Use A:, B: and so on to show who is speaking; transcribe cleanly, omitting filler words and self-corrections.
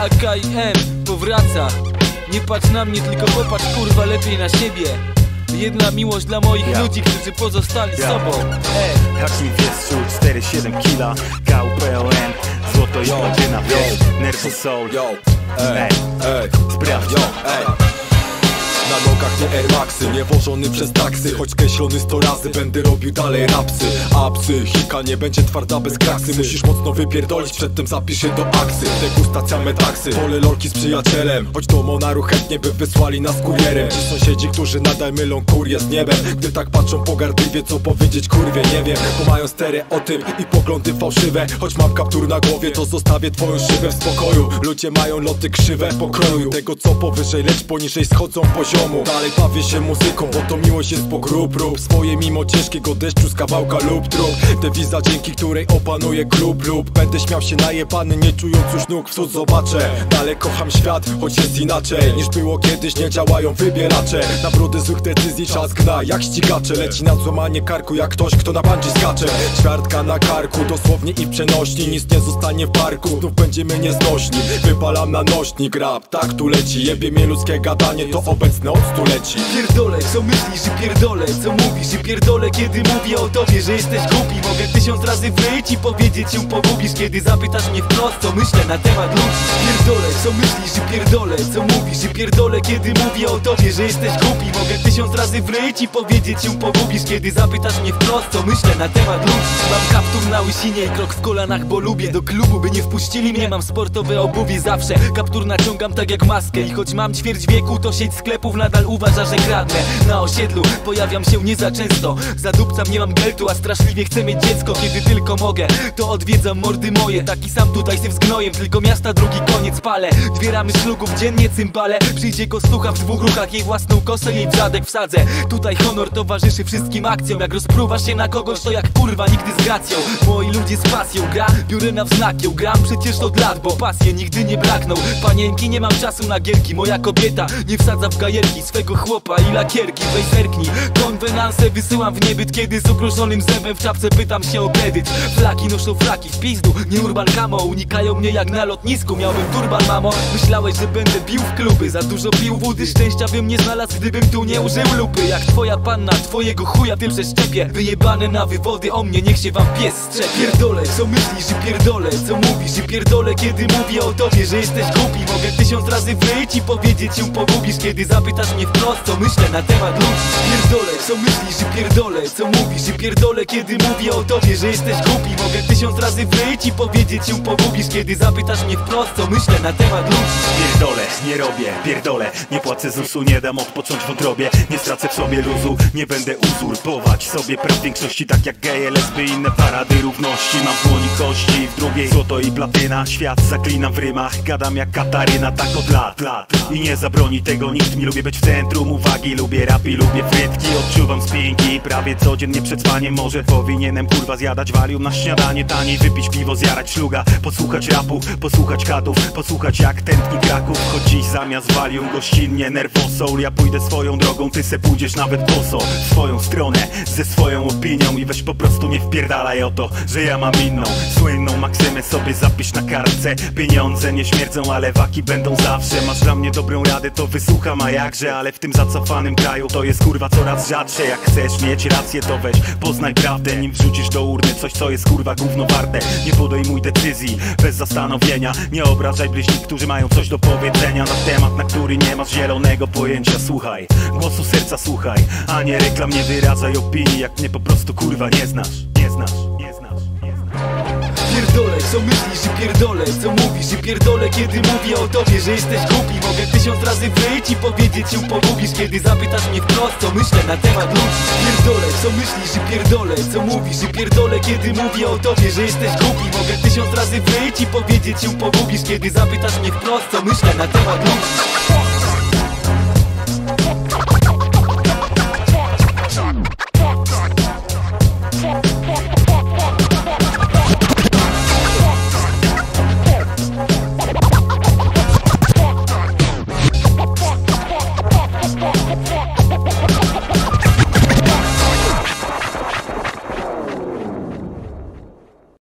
A: AKM powraca. Nie patrz na mnie, tylko popatrz kurwa lepiej na siebie. Jedna miłość dla moich ludzi, którzy pozostali sobą.
B: Hakim Wiestrzu, 4-7 kila, KUPLN, złoto i platyna, Nervo Soul. Sprawdź.
C: Na nogach nie Air Maxy, niewożony przez taksy. Choć kreślony 100 razy, będę robił dalej rapsy. A psychika nie będzie twarda bez kraksy. Musisz mocno wypierdolić, przedtem zapisz się do aksy. Degustacja metaksy, pole lolki z przyjacielem. Choć do Monaru chętnie by wysłali nas kurierem. Ci sąsiedzi, którzy nadal mylą kurię z niebem. Gdy tak patrzą pogardliwie, co powiedzieć kurwie nie wiem. Bo mają stereotyp i poglądy fałszywe. Choć mam kaptur na głowie, to zostawię twoją szybę w spokoju. Ludzie mają loty krzywe pokroju tego, co powyżej, lecz poniżej schodzą poziomu. Dalej bawię się muzyką, bo to miłość jest po grób. Rób swoje mimo ciężkiego deszczu z kawałka lub trup. Dewiza, dzięki której opanuję klub lub będę śmiał się najebany, nie czując już nóg w cud zobaczę. Dalej kocham świat, choć jest inaczej niż było kiedyś, nie działają wybieracze. Na brody złych decyzji czas gna jak ścigacze. Leci na złamanie karku jak ktoś, kto na bungee skacze. Ćwiartka na karku, dosłownie i przenośni. Nic nie zostanie w parku, znów będziemy nieznośni. Wypalam na nośnik rap, tak tu leci. Jebie mnie ludzkie gadanie, to obecne od stuleci.
A: Pierdolę, co myślisz i pierdolę, co mówisz i pierdolę, kiedy mówię o tobie, że jesteś głupi. Mogę 1000 razy wyjść i powiedzieć się pogubisz, kiedy zapytasz mnie wprost, co myślę na temat ludzi. Pierdolę, co myślisz i pierdolę, co mówisz i pierdolę, kiedy mówię o tobie, że jesteś głupi. Mogę 1000 razy wyjść i powiedzieć się pogubisz, kiedy zapytasz mnie wprost, co myślę na temat ludzi. Mam kaptur na łysinie i krok w kolanach, bo lubię do klubu, by nie wpuścili mnie. Mam sportowe obuwie zawsze, kaptur naciągam tak jak maskę. I choć mam ćwierć wieku, to sieć sklepów nadal uważa, że kradnę. Na osiedlu pojawiam się nie za często. Zadupcam, nie mam geltu, a straszliwie chcę mieć dziecko. Kiedy tylko mogę, to odwiedzam mordy moje. Taki sam tutaj syf z gnojem, tylko miasta drugi koniec palę. 2 ramy szlugów dziennie cymbale. Przyjdzie kostucha w 2 ruchach, jej własną kosę jej w zadek wsadzę. Tutaj honor towarzyszy wszystkim akcjom. Jak rozpruwasz się na kogoś, to jak kurwa nigdy z gracją. Moi ludzie z pasją gra, biorę na wznak ją. Gram przecież od lat, bo pasje nigdy nie brakną. Panienki, nie mam czasu na gierki. Moja kobieta nie wsadza w gajerki swego chłopa i lakierki. Weź zerknij, konwenanse wysyłam w niebyt. Kiedy z ukruszonym zębem w czapce pytam się o kredyt. Flaki noszą flaki w pizdu, nie urban kamo. Unikają mnie jak na lotnisku, miałbym turban mamo. Myślałeś, że będę bił w kluby, za dużo pił wody, szczęścia bym nie znalazł, gdybym tu nie użył lupy. Jak twoja panna, twojego chuja tym przeszczepię. Wyjebane na wywody o mnie, niech się wam pies strzepie. Pierdolę, co myślisz i pierdolę, co mówisz i pierdolę, kiedy mówię o tobie, że jesteś głupi. Mogę 1000 razy wyjść i powiedzieć się pogubisz, kiedy zapytasz mnie wprost, co myślę na temat ludzi. Pierdolę, co myślisz i pierdolę, co mówisz i pierdolę, kiedy mówię o tobie, że jesteś głupi. Mogę 1000 razy wyjść i powiedzieć się pogubisz, kiedy zapytasz mnie wprost, co myślę na temat ludzi.
B: Pierdolę, nie robię, pierdolę, nie płacę ZUS-u, nie dam odpocząć wątrobie. Nie stracę w sobie luzu, nie będę uzurpować sobie praw większości, tak jak geje, lesby, inne parady równości. Mam w dłoni kości, w drugiej złoto i platyna. Świat zaklinam w rymach, gadam jak Kataryna, tak od lat. I nie zabroni tego nikt mi, lubię być w centrum uwagi. Lubię rap i lubię frytki, odczuwam spinki prawie codziennie przed spaniem. Może powinienem kurwa zjadać walium na śniadanie, taniej wypić piwo, zjarać szluga, posłuchać rapu, posłuchać kadów, posłuchać jak tętni Kraków. Choć dziś zamiast walium gościnnie Nervo Soul. Ja pójdę swoją drogą, ty se pójdziesz nawet boso w swoją stronę, ze swoją opinią. I weź po prostu nie wpierdalaj o to, że ja mam inną słynną maksymę, sobie zapisz na kartce. Pieniądze nie śmierdzą, ale waki będą zawsze. Masz dla mnie dobrą radę, to wysłucham, a jakże. Ale w tym zacofanym kraju to jest kurwa coraz rzadsze. Jak chcesz mieć rację, to weź poznaj prawdę, nim wrzucisz do urny coś, co jest kurwa gówno warte. Nie podejmuj decyzji bez zastanowienia, nie obrażaj bliźnich, którzy mają coś do powiedzenia na temat, na który nie masz zielonego pojęcia. Słuchaj, głosu serca słuchaj, a nie reklam, nie wyrażaj opinii, jak mnie po prostu kurwa nie znasz.
A: Pierdolę, co myślisz i pierdolę, co mówisz i pierdolę, kiedy mówię o tobie, że jesteś głupi. Mogę 1000 razy wyjść i powiedzieć się pogubisz, kiedy zapytasz mnie wprost, co myślę na temat ludzi. Pierdolę, co myślisz i pierdolę, co mówisz i pierdolę, kiedy mówię o tobie, że jesteś głupi. Mogę 1000 razy wyjść i powiedzieć się pogubisz, kiedy zapytasz mnie wprost, co myślę na temat ludzi.